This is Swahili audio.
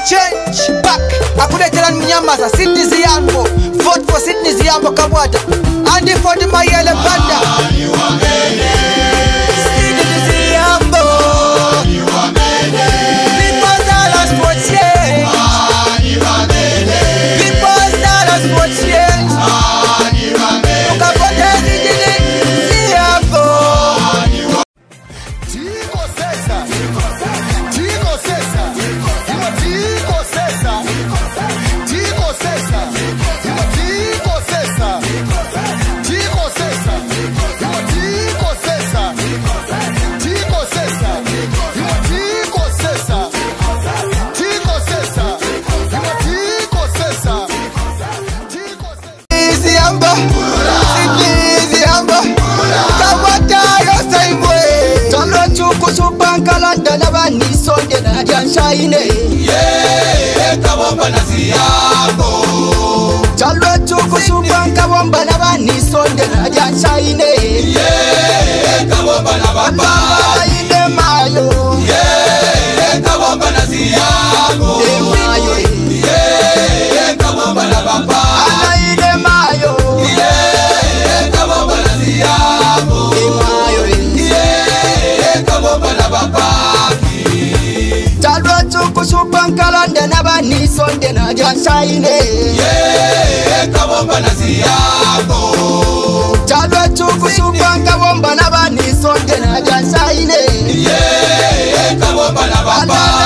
change back. Akuletela mnyamaza Sydney Ziyambo. Vote for Sydney Ziyambo Kabwata. And for the Mayele Banda. Sydney Ziyambo. People's Dallas sports change. People's Dallas sports change. Ukapota Sydney Ziyambo. Tigo César. Tigo César. Tigo César. Tigo César. Tigo César. Tigo César. Tigo César. Tigo César. Tigo César. Tigo César. Tigo César. Tigo César. Ziyambo. Sydney Ziyambo. Kabwata yo saimwe. Talo chuku supankalanda nabani sonde na janshaine. Kabomba na Ziyambo. Talo chuku supankabomba nabani sonde na janshaine. Kabomba na baba. Ine mayo. Kabomba na Ziyambo. Mayo. Kabomba na baba. Ine mayo. Kabomba na Ziyambo. Mayo. Kabomba na baba. Talo chuku supankalanda nabani sonde na janshaine. Kabomba na Ziyambo. Talo chuku supankabomba nabani sonde na janshaine. Kabomba na baba.